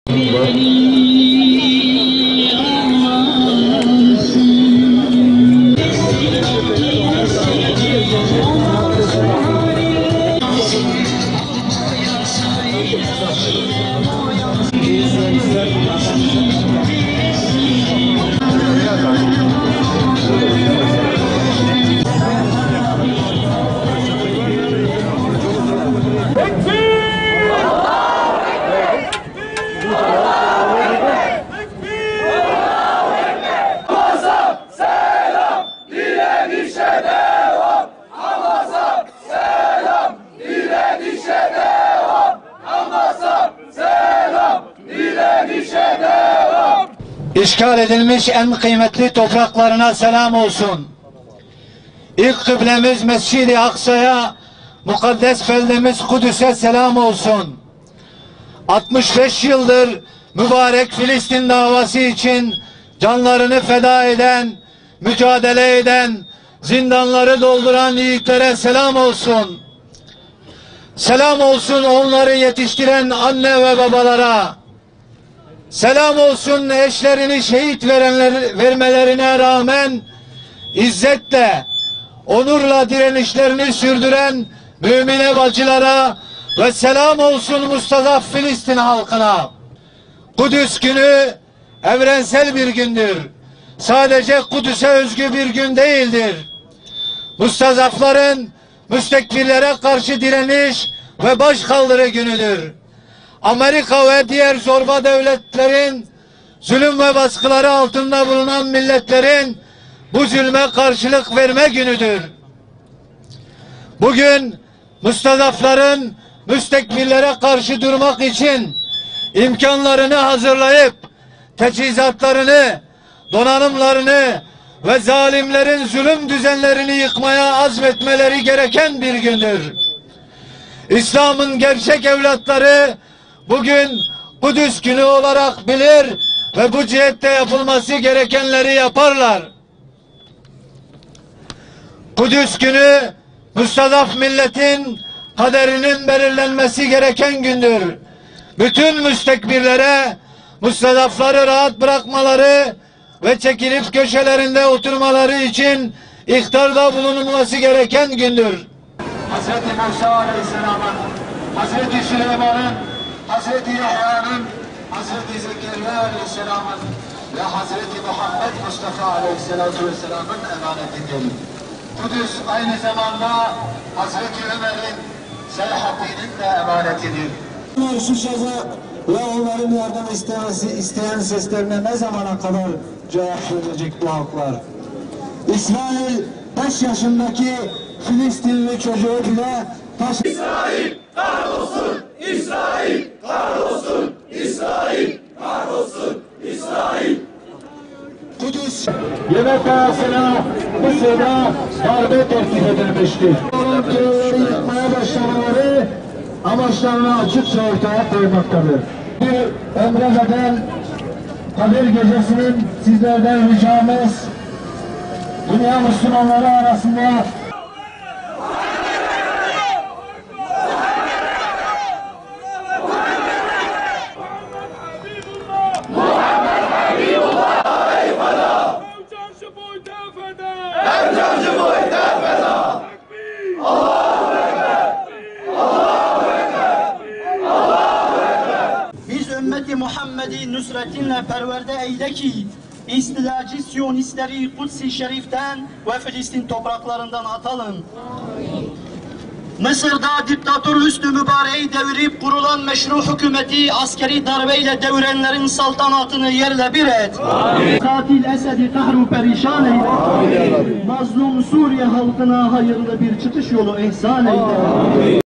İşgal edilmiş en kıymetli topraklarına selam olsun. İlk kıblemiz Mescid-i Aksa'ya, mukaddes beldemiz Kudüs'e selam olsun. 65 yıldır mübarek Filistin davası için canlarını feda eden, mücadele eden, zindanları dolduran yiğitlere selam olsun. Selam olsun onları yetiştiren anne ve babalara. Selam olsun eşlerini şehit vermelerine rağmen izzetle, onurla direnişlerini sürdüren mümine bacılara ve selam olsun mustazaf Filistin halkına. Kudüs günü evrensel bir gündür. Sadece Kudüs'e özgü bir gün değildir. Mustazafların müstekbirlere karşı direniş ve başkaldırı günüdür. Amerika ve diğer zorba devletlerin zulüm ve baskıları altında bulunan milletlerin bu zulme karşılık verme günüdür. Bugün mustazafların müstekbirlere karşı durmak için imkanlarını hazırlayıp teçhizatlarını, donanımlarını ve zalimlerin zulüm düzenlerini yıkmaya azmetmeleri gereken bir gündür. İslam'ın gerçek evlatları bugün Kudüs günü olarak bilir ve bu cihette yapılması gerekenleri yaparlar. Kudüs günü mustazaf milletin kaderinin belirlenmesi gereken gündür. Bütün müstekbirlere mustazafları rahat bırakmaları ve çekilip köşelerinde oturmaları için ihtarda bulunulması gereken gündür. Hazreti Musa Aleyhisselam'ın, Hazreti Süleyman'ın, Hazreti Yahya'nın, Hazreti Zekeriya Aleyhisselam'ın ve Hazreti Muhammed Mustafa Aleyhisselatü Vesselam'ın emanetidir. Kudüs aynı zamanda Hazreti Ömer'in, Selahaddin'in de emanetidir. Susacak ve onların yardım isteyen seslerine ne zamana kadar cevap verecek bu halklar? İsrail 5 yaşındaki Filistinli çocuğu bile İsrail kahrolsun! İsrail kahrolsun! İsrail kahrolsun! İsrail! Kudüs yemek arasına Mısır'da darbe teklif edilmiştir. Köyleri yıkmaya başlamaları amaçlarını açıkça ortaya koymaktadır. Bir ömreden Kadir Gecesi'nin sizlerden ricamız dünya Müslümanları arasında ümmeti Muhammed'i nüsretinle perverde eyle ki istilacı Siyonistleri Kudüs-i Şerif'ten ve Filistin topraklarından atalım. Mısır'da diktatör Hüsnü Mübarek'i devirip kurulan meşru hükümeti askeri darbeyle devirenlerin saltanatını yerle bir et. Katil Esed'i kahru perişan eyle. Mazlum Suriye halkına hayırlı bir çıkış yolu ihsan eyle.